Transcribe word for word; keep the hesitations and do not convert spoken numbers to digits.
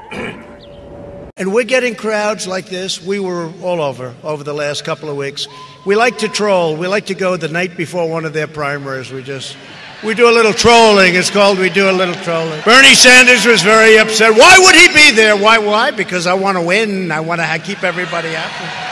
And we're getting crowds like this. We were all over, over the last couple of weeks. We like to troll. We like to go the night before one of their primaries. We just, we do a little trolling. It's called we do a little trolling. Bernie Sanders was very upset. Why would he be there? Why, why? Because I want to win. I want to keep everybody happy.